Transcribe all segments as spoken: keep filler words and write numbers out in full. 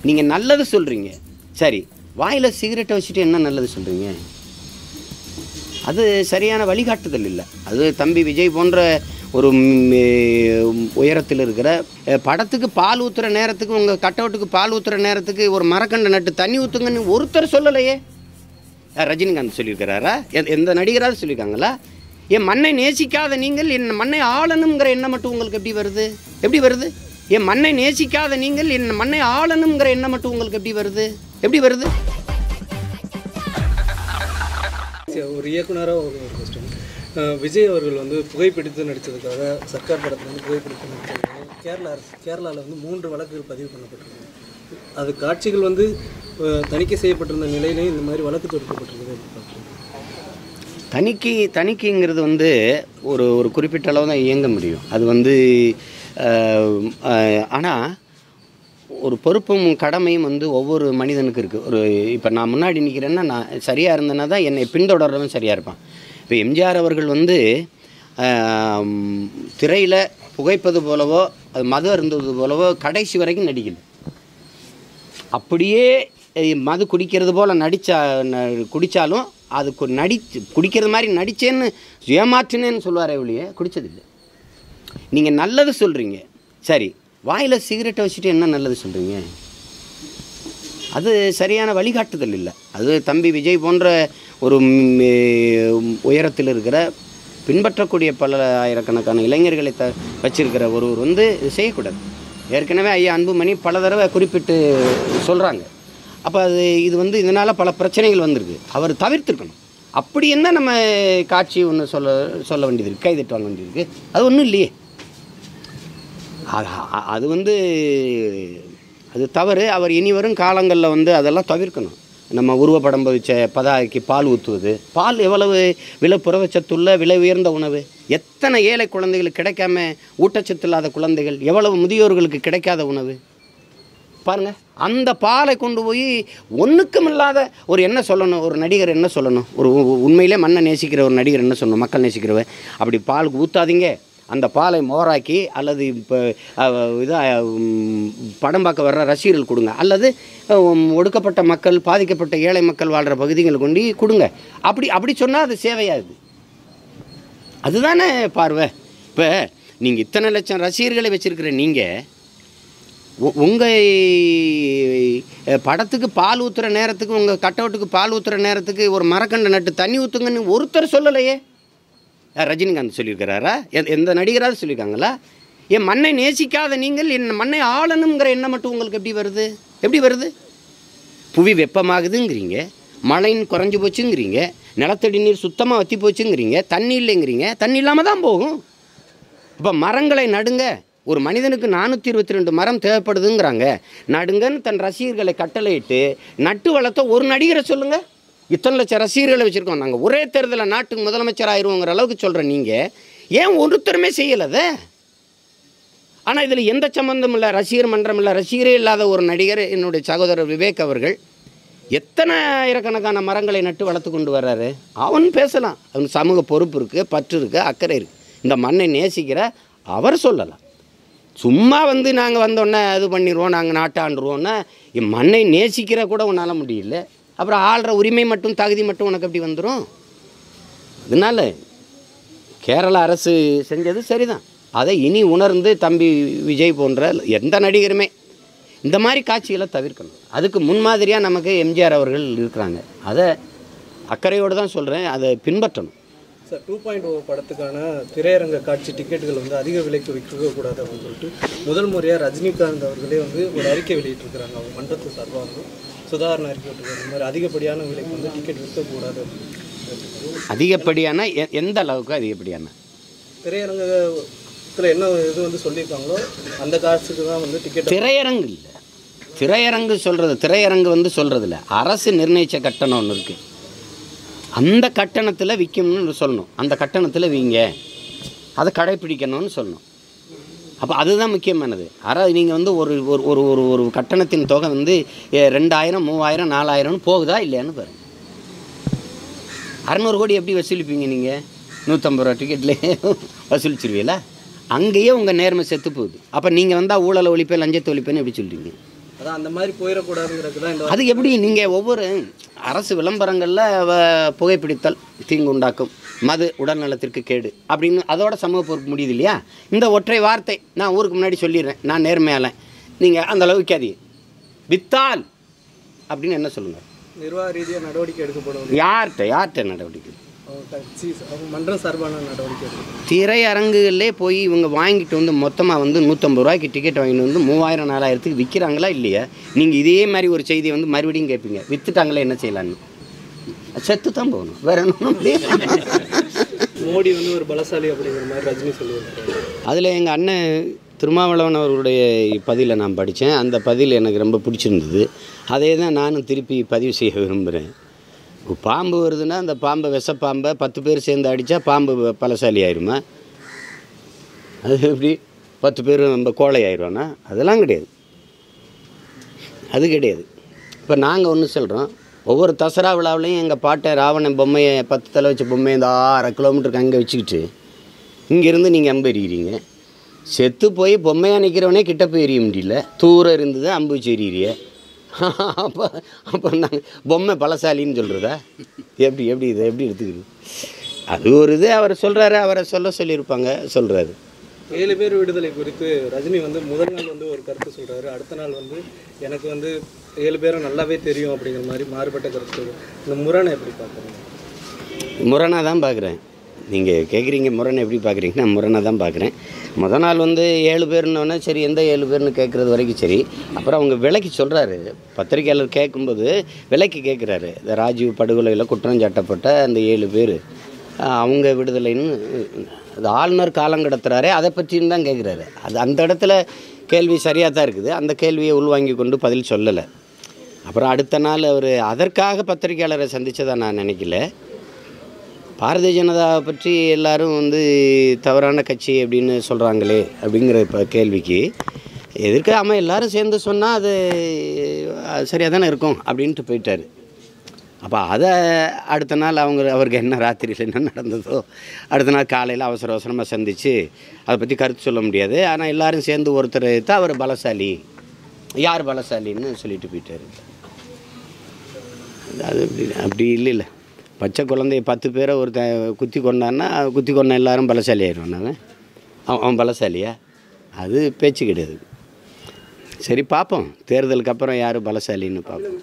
நீங்கள் நல்லது சொல்கிறீங்க, சரி, வாயில் சிகரெட்டை வச்சுட்டு என்ன நல்லது சொல்கிறீங்க? அது சரியான வழிகாட்டுதல் இல்லை. அது தம்பி விஜய் போன்ற ஒரு உயரத்தில் இருக்கிற படத்துக்கு பால் ஊற்றுற நேரத்துக்கு, உங்கள் கட் அவுட்டுக்கு பால் ஊற்றுற நேரத்துக்கு ஒரு மரக்கண்டை நட்டு தண்ணி ஊற்றுங்கன்னு ஒருத்தர் சொல்லலையே. ரஜினிகாந்த் சொல்லியிருக்கிறாரா? எந்த நடிகராவது சொல்லியிருக்காங்களா? என் மண்ணை நேசிக்காத நீங்கள் என் மண்ணை ஆளணுங்கிற எண்ணம் மட்டும் உங்களுக்கு எப்படி வருது? எப்படி வருது? என் மண்ணை நேசிக்காத நீங்கள் என் மண்ணை ஆளணுங்கிற எண்ணம் மட்டும் உங்களுக்கு எப்படி வருது? எப்படி வருது? ஒரு இயக்குனராக ஒரு கொஸ்டின், விஜய் அவர்கள் வந்து புகைப்பிடித்து நடித்ததுக்காக சர்க்கார் படத்தில் வந்து புகைப்பிடித்து நடித்ததுக்காக கேரளா அரசு கேரளாவில் வந்து மூன்று வழக்குகள் பதிவு பண்ணப்பட்டிருக்கு. அது காட்சிகள் வந்து தணிக்கை செய்யப்பட்டிருந்த நிலையிலையும் இந்த மாதிரி வழக்கு தொடுக்கப்பட்டிருக்குது. தணிக்கை தணிக்கைங்கிறது வந்து ஒரு ஒரு குறிப்பிட்ட அளவு தான் இயங்க முடியும். அது வந்து ஆனால் ஒரு பொறுப்பும் கடமையும் வந்து ஒவ்வொரு மனிதனுக்கு இருக்குது. ஒரு இப்போ நான் முன்னாடி நிற்கிறேன்னா நான் சரியாக இருந்தேன்னா தான் என்னை பின்தொடர்றவன் சரியாக இருப்பான். இப்போ எம்ஜிஆர் அவர்கள் வந்து திரையில் புகைப்பது போலவோ அது மது அருந்துவது போலவோ கடைசி வரைக்கும் நடிக்கல. அப்படியே மது குடிக்கிறது போல் நடித்தா குடித்தாலும் அது நடிச்சு குடிக்கிறது மாதிரி நடித்தேன்னு ஏமாற்றினேன்னு சொல்லுவாரே ஒழிய குடித்ததில்லை. நீங்கள் நல்லது சொல்கிறீங்க, சரி, வாயில் சிகரெட்டை வச்சுட்டு என்ன நல்லது சொல்கிறீங்க? அது சரியான வழிகாட்டுதல் இல்லை. அது தம்பி விஜய் போன்ற ஒரு உயரத்தில் இருக்கிற பின்பற்றக்கூடிய பல ஆயிரக்கணக்கான இளைஞர்களை த வச்சிருக்கிற ஒருவர் வந்து இது செய்யக்கூடாது. ஏற்கனவே ஐயா அன்புமணி பல தடவை குறிப்பிட்டு சொல்கிறாங்க. அப்போ அது இது வந்து இதனால் பல பிரச்சனைகள் வந்திருக்கு. அவர் தவிர்த்துருக்கணும். அப்படி என்ன நம்ம காட்சி ஒன்று சொல்ல சொல்ல வேண்டியது இருக்குது, கைதட்டு வாங்க வேண்டியது இருக்குது? அது ஒன்றும் இல்லையே. அது வந்து அது தவறு. அவர் இனி வரும் காலங்களில் வந்து அதெல்லாம் தவிர்க்கணும். நம்ம உருவப்படம் பதிச்ச பதாகைக்கு பால் ஊற்றுவது, பால் எவ்வளவு விலை புரதச்சத்துள்ள விலை உயர்ந்த உணவு, எத்தனை ஏழை குழந்தைகளுக்கு கிடைக்காம ஊட்டச்சத்து இல்லாத குழந்தைகள், எவ்வளவு முதியோர்களுக்கு கிடைக்காத உணவு பாருங்கள். அந்த பாலை கொண்டு போய் ஒன்றுக்கும் இல்லாத ஒரு என்ன சொல்லணும், ஒரு நடிகர் என்ன சொல்லணும், ஒரு உண்மையிலே மண்ணை நேசிக்கிற ஒரு நடிகர் என்ன சொல்லணும், மக்கள் நேசிக்கிறவ அப்படி பாலுக்கு ஊற்றாதீங்க, அந்த பாலை மோராக்கி அல்லது இப்போ இதாக படம் பார்க்க வர்ற ரசிகர்கள் கொடுங்க, அல்லது ஒடுக்கப்பட்ட மக்கள் பாதிக்கப்பட்ட ஏழை மக்கள் வாழ்கிற பகுதிகளை கொண்டு கொடுங்க. அப்படி அப்படி சொன்னால் அது சேவையாகுது. அதுதானே பார்வை. இப்போ நீங்கள் இத்தனை லட்சம் ரசிகர்களை வச்சுருக்கிற நீங்கள் உங்கள் படத்துக்கு பால் ஊற்றுற நேரத்துக்கு, உங்கள் கட் அவுட்டுக்கு பால் ஊற்றுற நேரத்துக்கு ஒரு மரக்கண்டை நட்டு தண்ணி ஊற்றுங்கன்னு ஒருத்தர் சொல்லலையே. ரஜினிகாந்த் சொல்லியிருக்கிறாரா? எந்த நடிகராவது சொல்லியிருக்காங்களா? என் மண்ணை நேசிக்காத நீங்கள் என் மண்ணை ஆளணுங்கிற எண்ணம் மட்டும் உங்களுக்கு எப்படி வருது? எப்படி வருது? புவி வெப்பமாகுதுங்கிறீங்க, மழைன்னு குறைஞ்சி போச்சுங்கிறீங்க, நிலத்தடி நீர் சுத்தமாக வற்றி போச்சுங்கிறீங்க, தண்ணி இல்லைங்கிறீங்க. தண்ணி இல்லாமல் தான் போகும். இப்போ மரங்களை நடுங்க. ஒரு மனிதனுக்கு நானூற்றி இருபத்தி ரெண்டு மரம் தேவைப்படுதுங்கிறாங்க. நடுங்கன்னு தன் ரசிகர்களை கட்டளையிட்டு நட்டு வளர்த்த ஒரு நடிகரை சொல்லுங்கள். இத்தனை லட்சம் ரசிகர்களை வச்சுருக்கோம் நாங்கள், ஒரே தேர்தலில் நாட்டுக்கு முதலமைச்சர் ஆயிடுவோங்கிற அளவுக்கு சொல்கிற நீங்கள் ஏன் ஒருத்தருமே செய்யலை? ஆனால் இதில் எந்த சம்பந்தம் இல்லை, ரசிகர் மன்றம் இல்லை, ரசிகரே இல்லாத ஒரு நடிகர் என்னுடைய சகோதரர் விவேக் அவர்கள் எத்தனை ஆயிரக்கணக்கான மரங்களை நட்டு வளர்த்து கொண்டு வர்றாரு. அவன் பேசலாம், அவன் சமூக பொறுப்பு இருக்குது, பற்று இருக்குது, அக்கறை இருக்குது. இந்த மண்ணை நேசிக்கிற அவர் சொல்லலாம். சும்மா வந்து நாங்கள் வந்தோடனே அது பண்ணிடுவோம், நாங்கள் நாட்டாண்டுருவோன்னா மண்ணை நேசிக்கிற கூட உன்னால் முடியல. அப்புறம் ஆள்ற உரிமை மட்டும் தகுதி மட்டும் உனக்கு எப்படி வந்துடும்? அதனால் கேரளா அரசு செஞ்சது சரிதான். அதை இனி உணர்ந்து தம்பி விஜய் போன்ற எந்த நடிகருமே இந்த மாதிரி காட்சிகளை தவிர்க்கணும். அதுக்கு முன்மாதிரியாக நமக்கு எம்ஜிஆர் அவர்கள் இருக்கிறாங்க. அதை அக்கறையோடு தான் சொல்கிறேன், அதை பின்பற்றணும். சார், டூ பாயிண்ட் ஓ படத்துக்கான திரையரங்க காட்சி டிக்கெட்டுகள் வந்து அதிக விலைக்கு விற்கக்கூடாது அப்படின்னு சொல்லிட்டு முதல் முறையாக ரஜினிகாந்த் அவர்களே வந்து ஒரு அறிக்கை வெளியிட்டிருக்கிறாங்க. அவங்க மன்றத்து சார்பாக வந்து சுதாரண அறிக்கை விட்டுருக்காங்க. இந்த மாதிரி அதிகப்படியான விலைக்கு வந்து டிக்கெட் விற்கக்கூடாது. அதிகப்படியான எந்த அளவுக்கு அதிகப்படியான திரையரங்கத்தில் என்ன இது வந்து சொல்லியிருக்காங்களோ அந்த காசுக்கு தான் வந்து டிக்கெட். திரையரங்கு இல்லை, திரையரங்கு சொல்கிறது திரையரங்கு வந்து சொல்கிறது இல்லை. அரசு நிர்ணயித்த கட்டணம் ஒன்று இருக்குது, அந்த கட்டணத்தில் விற்கணும்னு சொல்லணும். அந்த கட்டணத்தில் விங்க, அதை கடைப்பிடிக்கணும்னு சொல்லணும். அப்போ அதுதான் முக்கியமானது. அதாவது நீங்கள் வந்து ஒரு ஒரு ஒரு ஒரு கட்டணத்தின் தொகை வந்து ரெண்டாயிரம் மூவாயிரம் நாலாயிரம்னு போகுதா இல்லையான்னு பாருங்கள். அறநூறு கோடி எப்படி வசூலிப்பீங்க நீங்கள்? நூற்றம்பது ரூபா டிக்கெட்லேயே வசூலிச்சிருவீங்களா? அங்கேயே உங்கள் நேர்மை செத்து போகுது. அப்போ நீங்கள் வந்தால் ஊழலை ஒழிப்பேன் லஞ்சத்தை ஒழிப்பேன்னு எப்படி சொல்கிறீங்க? அதான் அந்த மாதிரி போயிடக்கூடாதுங்கிறது தான் இந்த அது எப்படி நீங்கள் ஒவ்வொரு அரசு விளம்பரங்களில் புகைப்பிடித்தல் தீங்கு உண்டாக்கும், மது உடல்நலத்திற்கு கேடு அப்படின்னு அதோட சமூக பொறுப்பு முடியுது இல்லையா? இந்த ஒற்றை வார்த்தை நான் ஊருக்கு முன்னாடி சொல்லிடுறேன், நான் நேர்மையால, நீங்கள் அந்த அளவுக்கு விற்காதீங்க, வித்தால் அப்படின்னு என்ன சொல்லுங்கள்? நிர்வாக ரீதியாக நடவடிக்கை எடுக்கப்படும். யார்கிட்ட யார்கிட்ட நடவடிக்கை? மன்றம் சார்பான நடவடிக்கை. திரையரங்குகளே போய் இவங்க வாங்கிட்டு வந்து மொத்தமாக வந்து நூற்றம்பது ரூபாய்க்கு டிக்கெட் வாங்கிட்டு வந்து மூவாயிரம் நாலாயிரத்துக்கு விற்கிறாங்களா இல்லையா? நீங்கள் இதே மாதிரி ஒரு செய்தியை வந்து மறுபடியும் கேட்பீங்க, விற்றுட்டாங்களே என்ன செய்யலான்னு. செத்து தான் போகணும், வேற ஒன்றும். மோடி வந்து ஒரு பலசாலி அப்படிங்கிற மாதிரி ரஜினி சொல்லியிருக்காரு. அதில் எங்கள் அண்ணன் திருமாவளவன் அவர்களுடைய பதிலை நான் படித்தேன். அந்த பதில் எனக்கு ரொம்ப பிடிச்சிருந்தது. அதே தான் நானும் திருப்பி பதிவு செய்ய விரும்புகிறேன். பாம்பு வருதுன்னா அந்த பாம்பை விஷப்பாம்பை பத்து பேர் சேர்ந்து அடித்தா பாம்பு பலசாலி ஆயிடுமா? அது எப்படி பத்து பேர் நம்ம கோழை ஆயிடுவானா? அதெல்லாம் கிடையாது, அது கிடையாது. இப்போ நாங்கள் ஒன்று சொல்கிறோம், ஒவ்வொரு தசரா விழாவிலையும் எங்கள் பாட்டை ராவணன் பொம்மையை பத்து தலை வச்ச பொம்மையை இந்த ஆறு கிலோமீட்டருக்கு அங்கே வச்சுக்கிட்டு இங்கேருந்து நீங்கள் அம்பு எறிகிறீங்க. செத்து போய் பொம்மையாக நிற்கிறவனே கிட்ட போய் எறிய முடியல, தூரம் இருந்தது அம்பு வச்சு எறிகிறிய. அப்போ அப்போ நாங்கள் பொம்மை பலசாலின்னு சொல்கிறதா? எப்படி எப்படி இதை எப்படி எடுத்துக்கிறது? அது ஒரு இது அவர் சொல்கிறாரு, அவரை சொல்ல சொல்லியிருப்பாங்க, சொல்கிறாரு. ஏழு பேர் விடுதலை குறித்து ரஜினி வந்து முதல் நாள் வந்து ஒரு கருத்து சொல்கிறாரு, அடுத்த நாள் வந்து எனக்கு வந்து ஏழு பேரும் நல்லாவே தெரியும் அப்படிங்கிற மாதிரி மாறுபட்ட கருத்து. இந்த முரணை எப்படி பார்க்குறீங்க? முரணாக தான் பார்க்குறேன். நீங்கள் கேட்குறீங்க முரணை எப்படி பார்க்குறீங்க? நான் முரணாக தான் பார்க்குறேன். முதல் நாள் வந்து ஏழு பேர்னோடனே சரி, எந்த ஏழு பேர்னு கேட்குறது வரைக்கும் சரி. அப்புறம் அவங்க விலைக்கு சொல்கிறாரு, பத்திரிகையாளர் கேட்கும்போது விலைக்கு கேட்குறாரு. இந்த ராஜீவ் படுகொலையில் குற்றம் சாட்டப்பட்ட அந்த ஏழு பேர் அவங்க விடுதலைன்னு அது ஆளுநர் காலம் கடத்துகிறாரே, அதை பற்றின்னு தான் கேட்குறாரு. அது அந்த இடத்துல கேள்வி சரியாக தான் இருக்குது. அந்த கேள்வியை உள்வாங்கி கொண்டு பதில் சொல்லலை. அப்புறம் அடுத்த நாள் அவர் அதற்காக பத்திரிகையாளரை சந்தித்ததாக நான் நினைக்கல. பாரதிய ஜனதாவை பற்றி எல்லோரும் வந்து தவறான கட்சி அப்படின்னு சொல்கிறாங்களே அப்படிங்கிற இப்போ கேள்விக்கு எதிர்க்காமல் எல்லோரும் சேர்ந்து சொன்னால் அது சரியாக தானே இருக்கும் அப்படின்ட்டு போயிட்டார். அப்போ அதை அடுத்த நாள் அவங்க அவருக்கு என்ன ராத்திரியில் என்ன நடந்ததோ அடுத்த நாள் காலையில் அவசர அவசரமாக சந்தித்து அதை பற்றி கருத்து சொல்ல முடியாது. ஆனால் எல்லோரும் சேர்ந்து ஒருத்தர் தான் அவர் பலசாலி, யார் பலசாலின்னு சொல்லிட்டு போயிட்டார். அது அப்படி அப்படி இல்லை இல்லை பச்சை குழந்தைய பத்து பேரை ஒரு த குத்தி கொண்டான்னா குத்தி கொண்ட எல்லாரும் பலசாலி ஆயிடுவான். அவன் அவன் பலசாலியா? அது பேச்சு கிடையாது. சரி பார்ப்போம், தேர்தலுக்கு அப்புறம் யார் பலசாலின்னு பார்ப்போம்.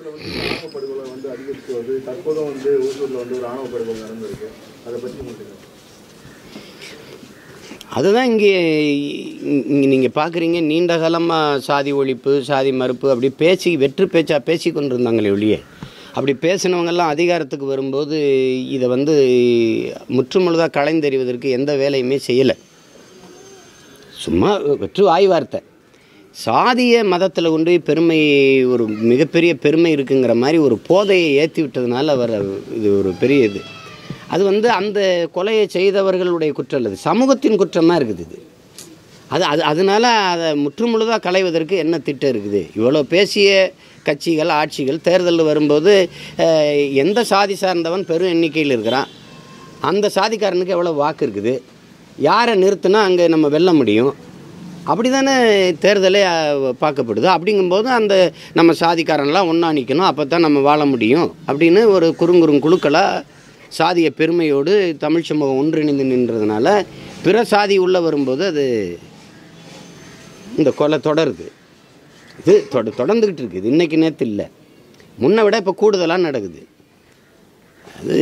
அதுதான் இங்கே இங்கே நீங்கள் பார்க்குறீங்க. நீண்ட காலமாக சாதி ஒழிப்பு, சாதி மறுப்பு அப்படி பேசி வெற்று பேச்சா பேசி கொண்டு இருந்தாங்களே ஒழிய, அப்படி பேசினவங்கெல்லாம் அதிகாரத்துக்கு வரும்போது இதை வந்து முற்றுமுழுதாக களைந்தெறிவதற்கு எந்த வேலையுமே செய்யலை. சும்மா வெற்று வாய் வார்த்தை. சாதிய மதத்தில் கொண்டு பெருமை, ஒரு மிகப்பெரிய பெருமை இருக்குங்கிற மாதிரி ஒரு போதையை ஏற்றி விட்டதுனால அவர் இது ஒரு பெரிய இது. அது வந்து அந்த கொலையை செய்தவர்களுடைய குற்றம் இல்லை, சமூகத்தின் குற்றமாக இருக்குது இது. அது அது அதனால் அதை முற்றுமுழுதாக களைவதற்கு என்ன திட்டம் இருக்குது? இவ்வளோ பேசிய கட்சிகள் ஆட்சிகள் தேர்தலில் வரும்போது எந்த சாதி சார்ந்தவன் பெரும் எண்ணிக்கையில் இருக்கிறான், அந்த சாதிக்காரனுக்கு எவ்வளோ வாக்கு இருக்குது, யாரை நிறுத்தினா அங்கே நம்ம வெல்ல முடியும், அப்படி தானே தேர்தலே பார்க்கப்படுது. அப்படிங்கும்போது அந்த நம்ம சாதிக்காரன்லாம் ஒன்றா நிற்கணும், அப்போ தான் நம்ம வாழ முடியும் அப்படின்னு ஒரு குறுங்குறும் குழுக்களாக சாதிய பெருமையோடு தமிழ் சமூகம் ஒன்றிணைந்து நின்றதுனால பிற சாதி உள்ளே வரும்போது அது இந்த கொலை தொடருது. இது தொட தொடர்ந்துக்கிட்டு இருக்குது. இன்றைக்கி நேற்று இல்லை, முன்னை விட இப்போ கூடுதலாக நடக்குது. அது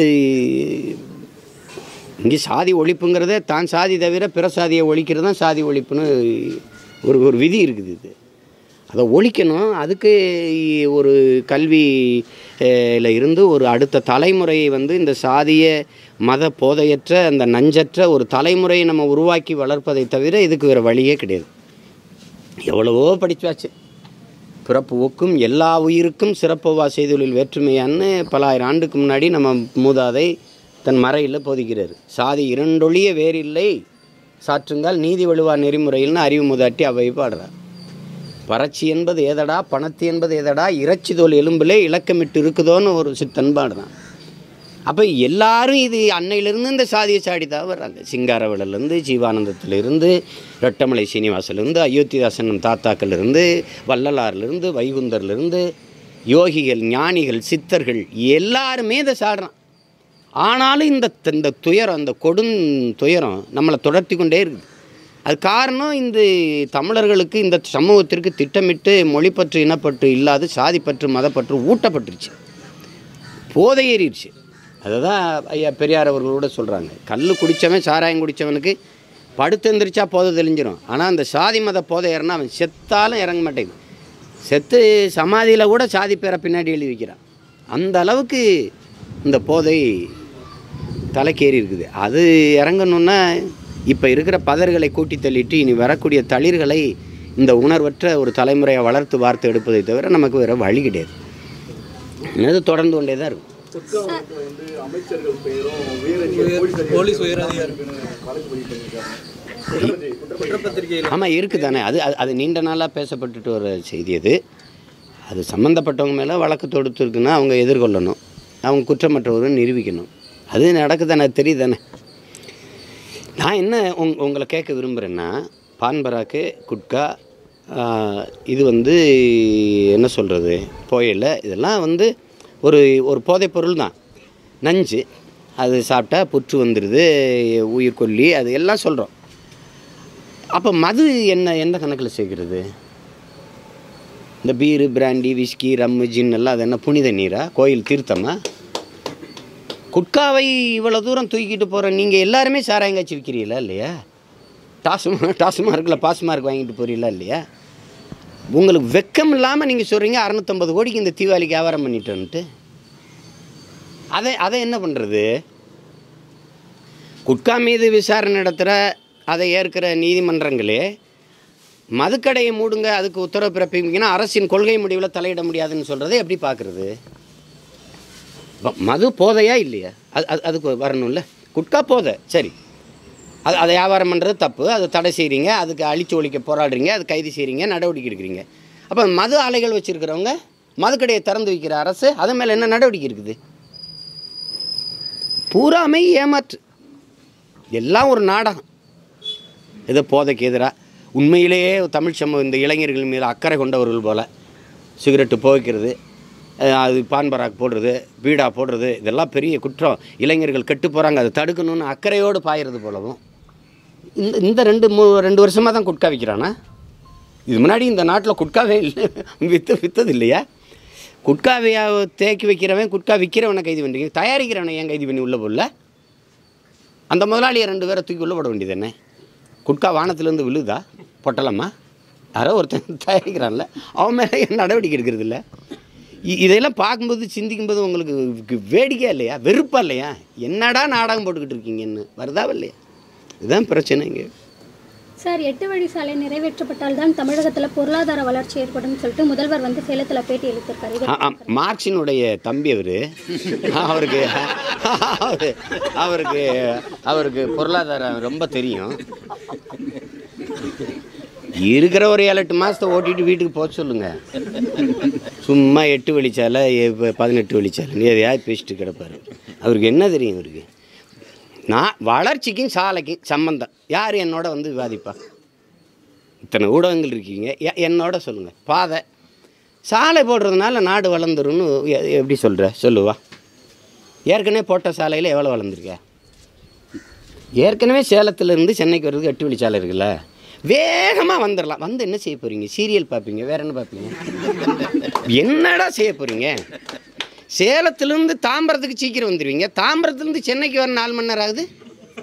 இங்கே சாதி ஒழிப்புங்கிறதே தான் சாதி தவிர பிற சாதியை ஒழிக்கிறது தான் சாதி ஒழிப்புன்னு ஒரு ஒரு விதி இருக்குது. இது அதை ஒழிக்கணும். அதுக்கு ஒரு கல்வியில் இருந்து ஒரு அடுத்த தலைமுறையை வந்து இந்த சாதிய மத போதையற்ற அந்த நஞ்சற்ற ஒரு தலைமுறையை நம்ம உருவாக்கி வளர்ப்பதை தவிர இதுக்கு வேறு வழியே கிடையாது. எவ்வளவோ படித்தாச்சு. பிறப்பு ஒக்கும் எல்லா உயிருக்கும் சிறப்பவா செய்தொழில் வேற்றுமையான்னு பல ஆயிரம் ஆண்டுக்கு முன்னாடி நம்ம மூதாதை தன் மறையில் போதிக்கிறார். சாதி இரண்டொழிய வேறில்லை சாற்றுங்கால் நீதி வலுவா நெறிமுறையில்னு அறிவு மூதாட்டி அவை பாடுறார். பறச்சி என்பது ஏதடா, பணத்து என்பது ஏதடா, இறைச்சி தோல் எலும்பிலே இலக்கமிட்டு இருக்குதோன்னு ஒரு சித்தன் பாடுறான். அப்போ எல்லாரும் இது அன்னையிலேருந்து இந்த சாதியை சாடி தான் வர்றாங்க. சிங்காரவேலர்லேருந்து, ஜீவானந்தத்திலிருந்து, ரெட்டமலை சீனிவாசிலேருந்து, அயோத்திதாசன் தாத்தாக்கள்லேருந்து, வள்ளலார்லேருந்து, வைகுந்தர்லேருந்து, யோகிகள், ஞானிகள், சித்தர்கள் எல்லாருமே இதை சாடுறான். ஆனாலும் இந்த இந்த துயரம், அந்த கொடும் துயரம் நம்மளை தொடர்த்தி கொண்டே இருக்குது. அது காரணம் இந்த தமிழர்களுக்கு, இந்த சமூகத்திற்கு திட்டமிட்டு மொழிப்பற்று, இனப்பற்று இல்லாது சாதிப்பற்று, மதப்பற்று ஊட்டப்பட்டுருச்சு, போதை ஏறிடுச்சு. அதை தான் ஐயா பெரியார் அவர்களோட சொல்கிறாங்க, கல் குடித்தவன், சாராயம் குடித்தவனுக்கு படுத்து எந்திரிச்சா போதை தெளிஞ்சிடும். ஆனால் அந்த சாதி மத போதை ஏறினா அவன் செத்தாலும் இறங்க மாட்டேங்குது. செத்து சமாதியில் கூட சாதி பேரை பின்னாடி எழுதி வைக்கிறான். அந்த அளவுக்கு இந்த போதை தலைக்கேறி இருக்குது. அது இறங்கணுன்னா இப்போ இருக்கிற பதர்களை கூட்டி தள்ளிட்டு இனி வரக்கூடிய தளிர்களை இந்த உணர்வற்ற ஒரு தலைமுறையை வளர்த்து வார்த்து எடுப்பதை தவிர நமக்கு வேறு வழி கிடையாது. இது தொடர்ந்து கொண்டே தான் இருக்கும். ஆமாம், இருக்குது தானே. அது அது நீண்ட நாளாக பேசப்பட்டுட்டு வர செய்தி. அது அது சம்மந்தப்பட்டவங்க மேலே வழக்கு தொடுத்துருக்குன்னா அவங்க எதிர்கொள்ளணும், அவங்க குற்றமற்றவர்கள் நிரூபிக்கணும். அது நடக்குதானே, தெரியுது தானே. நான் என்ன உங் உங்களை கேட்க விரும்புகிறேன்னா, பான்பராக்கு, குட்கா, இது வந்து என்ன சொல்கிறது, புயல், இதெல்லாம் வந்து ஒரு ஒரு போதைப்பொருள் தான். நஞ்சு, அது சாப்பிட்டா புற்று வந்துடுது, உயிர்கொல்லி, அது எல்லாம் சொல்கிறோம். அப்போ மது என்ன எந்த கணக்கில் சேர்க்குறது? இந்த beer, brandy, whisky, rum, gin எல்லாம் அது என்ன புனித நீரா, கோயில் தீர்த்தமா? குட்காவை இவ்வளோ தூரம் தூக்கிட்டு போகிற நீங்கள் எல்லாருமே சாராயம் காய்ச்சி விற்கிறீங்களா இல்லையா? டாஸ்மா டாஸ்மார்க்கில் பாஸ்மார்க் வாங்கிட்டு போகிறீங்களா இல்லையா? உங்களுக்கு வெக்கம் இல்லாமல் நீங்கள் சொல்கிறீங்க அறநூற்றம்பது கோடிக்கு இந்த தீபாவளிக்கு வியாபாரம் பண்ணிட்டோன்ட்டு. அதை அதை என்ன பண்ணுறது? குட்கா மீது விசாரணை நடத்துகிற, அதை ஏற்கிற நீதிமன்றங்களே மதுக்கடையை மூடுங்க, அதுக்கு உத்தரவு பிறப்பிங்கன்னா அரசின் கொள்கை முடிவில் தலையிட முடியாதுன்னு சொல்கிறத எப்படி பார்க்குறது? மது போதையா இல்லையா? அது அது அதுக்கு வரணும்ல. குட்கா போதை, சரி, அது அதை வியாபாரம் பண்ணுறது தப்பு, அதை தடை செய்கிறீங்க, அதுக்கு அழிச்சு ஒழிக்க போராடுறீங்க, அது கைது செய்கிறீங்க, நடவடிக்கை எடுக்கிறீங்க. அப்போ மது ஆலைகள் வச்சுருக்கிறவங்க, மதுக்கடையை திறந்து வைக்கிற அரசு, அது மேலே என்ன நடவடிக்கை இருக்குது? பூராமை ஏமாற்று, எல்லாம் ஒரு நாடகம். ஏதோ போதைக்கு எதிராக உண்மையிலேயே தமிழ் சமூகம் இந்த இளைஞர்கள் மீது அக்கறை கொண்டவர்கள் போல் சிகரெட்டு புகைக்கிறது, அது பான்பராக் போடுறது, பீடா போடுறது, இதெல்லாம் பெரிய குற்றம், இளைஞர்கள் கெட்டு போகிறாங்க, அதை தடுக்கணும்னு அக்கறையோடு பாயிறது போலவும் இந்த இந்த ரெண்டு மூ ரெண்டு வருஷமாக தான் குட்கா விற்கிறானா? இது முன்னாடி இந்த நாட்டில் குட்காவே இல்லை, விற்று விற்றது இல்லையா? குட்காவையா தேக்கி வைக்கிறவன், குட்கா விற்கிறவனை கைது பண்ணுறீங்க, தயாரிக்கிறவனை ஏன் கைது பண்ணி உள்ளே போடல? அந்த முதலாளியை ரெண்டு பேரை தூக்கி உள்ளே போட வேண்டியது என்ன? குட்கா வானத்துலேருந்து விழுதா பொட்டலம்மா? யாரோ ஒருத்தன் தயாரிக்கிறான்ல, அவன் மேலே ஏன் நடவடிக்கை எடுக்கிறது இல்லை? இதையெல்லாம் பார்க்கும்போது, சிந்திக்கும்போது உங்களுக்கு வேடிக்கையா இல்லையா, வெறுப்பா இல்லையா? என்னடா நாடகம் போட்டுக்கிட்டு இருக்கீங்கன்னு வருதாவா இல்லையா? இதுதான் பிரச்சனை இங்கே. சார், எட்டு வழி சாலை நிறைவேற்றப்பட்டால் தான் தமிழகத்தில் பொருளாதார வளர்ச்சி ஏற்படும் சொல்லிட்டு முதல்வர் வந்து சேலத்தில் பேட்டி அளித்திருக்காரு. மார்க்சினுடைய தம்பி அவர், அவருக்கு அவருக்கு அவருக்கு பொருளாதாரம் ரொம்ப தெரியும். இருக்கிற ஒரு ஏழு எட்டு மாதத்தை ஓட்டிட்டு வீட்டுக்கு போக சொல்லுங்கள். சும்மா எட்டு வழிச்சாலை, பதினெட்டு வழிச்சாலை எதையாவது பேசிட்டு கிடப்பார். அவருக்கு என்ன தெரியும்? அவருக்கு நான் வளர்ச்சிக்கும் சாலைக்கும் சம்பந்தம் யார் என்னோட வந்து விவாதிப்பா? இத்தனை ஊடகங்கள் இருக்கீங்க, என்னோட சொல்லுங்கள். பாதை சாலை போடுறதுனால நாடு வளர்ந்துருன்னு எப்படி சொல்கிற? சொல்லுவா. ஏற்கனவே போட்ட சாலையில் எவ்வளோ வளர்ந்துருக்க? ஏற்கனவே சேலத்துலேருந்து சென்னைக்கு வர்றதுக்கு எட்டு வழி சாலை இருக்குல்ல, வேகமாக வந்துடலாம். வந்து என்ன செய்ய போகிறீங்க? சீரியல் பார்ப்பீங்க, வேறு என்ன பார்ப்பீங்க? என்னடா செய்ய போகிறீங்க? சேலத்துலேருந்து தாம்பரத்துக்கு சீக்கிரம் வந்துடுவீங்க, தாம்பரத்துலேருந்து சென்னைக்கு வர நாலு மணி நேரம் ஆகுது.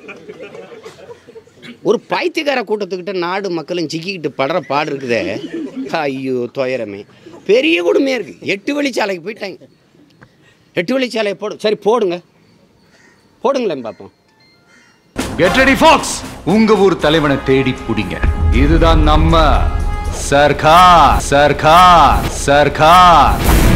ஒரு பைத்தியக்கார கூட்டத்துக்கிட்ட நாடு மக்களும் சிக்கிக்கிட்டு படுற பாடு இருக்குதே, ஐயோ துயரமே, பெரிய கொடுமையாக இருக்குது. எட்டு வழிச்சாலைக்கு போயிட்டாங்க. எட்டு வழிச்சாலையை போடு, சரி போடுங்க, போடுங்களேன் பார்ப்போம். கெட் ரெடி ஃபாக்ஸ், உங்க ஊர் தலைவனை தேடி புடிங்க. இதுதான் நம்ம சர்க்கார், சர்க்கார், சர்க்கார்.